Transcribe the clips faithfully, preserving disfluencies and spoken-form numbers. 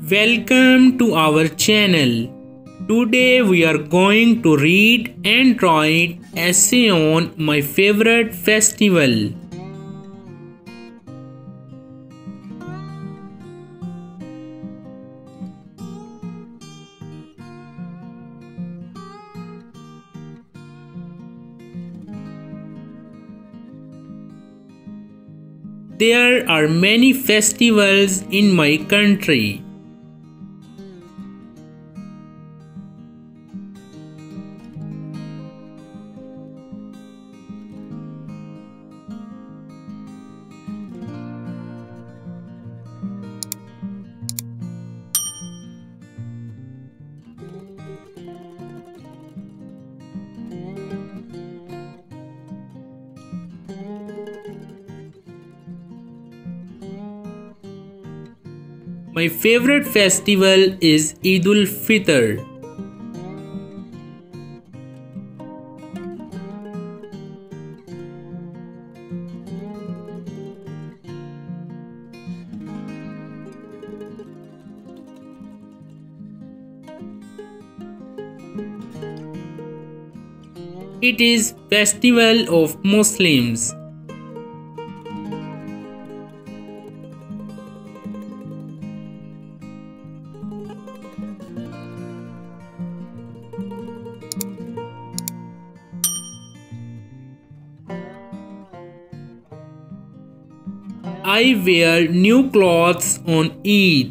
Welcome to our channel. Today we are going to read and write essay on my favorite festival. There are many festivals in my country. My favorite festival is Eid ul-Fitr. It is festival of Muslims. I wear new clothes on Eid.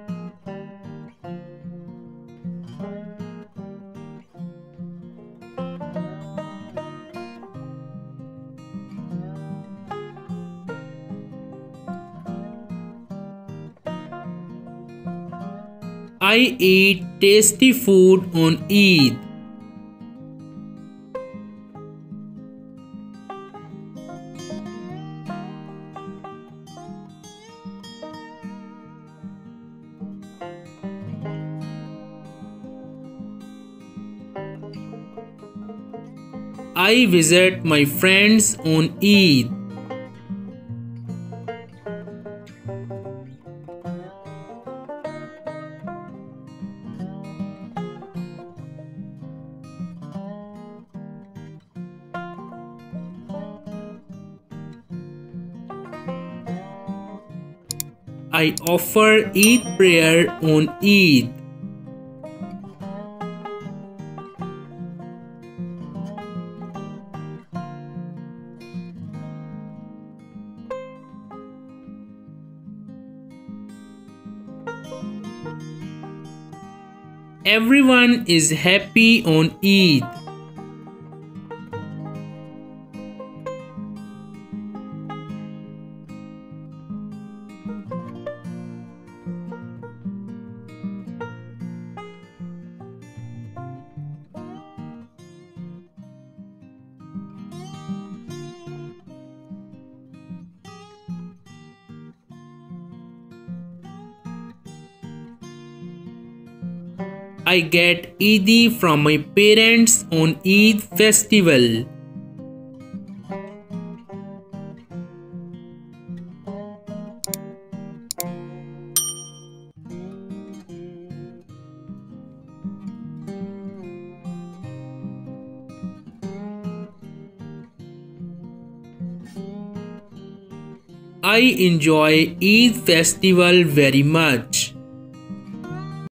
I eat tasty food on Eid. I visit my friends on Eid. I offer Eid prayer on Eid. Everyone is happy on Eid. I get Eid from my parents on Eid festival. I enjoy Eid festival very much.